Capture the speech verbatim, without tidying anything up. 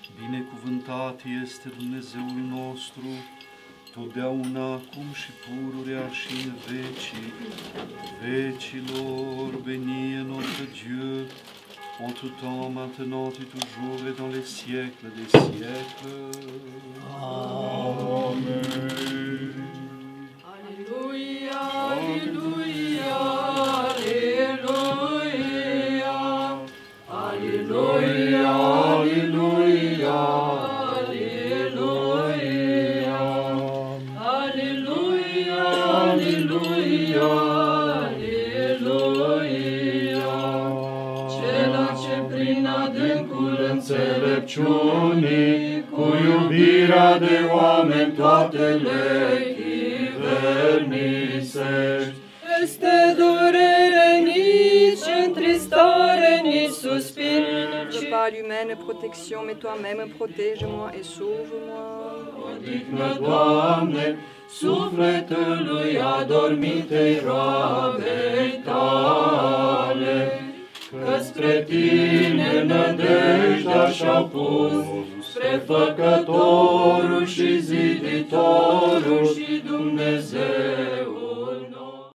Binecuvântat este Dumnezeul nostru, totdeauna, acum și pururea și în vecii vecilor. Béni est notre Dieu, en tout temps, maintenant et toujours, et dans les siècles des siècles. Amen. Alléluia, Alléluia, Alléluia, Alléluia, Alléluia, Alléluia, Alléluia, Alléluia, Alléluia. Cela ce prin adâncul înțelepciunii, cu iubirea de oameni toate le chivernisești, este durere, nici întristare, nici suspin, Je parle humaine protection, mais toi-même protège-moi et sauve-moi. Odihnă, Doamne, sufletului adormitei roabei Tale, că spre Tine nădejdea și-au pus, spre Făcătorul și Ziditorul